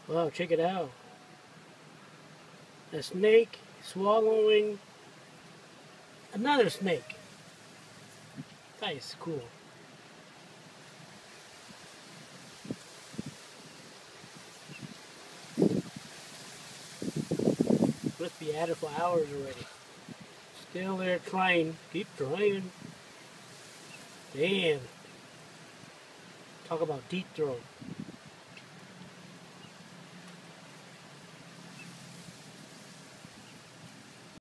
Wow, check it out. A snake swallowing another snake. That is cool. Must be at it for hours already. Still there trying. Keep trying. Damn. Talk about deep throat.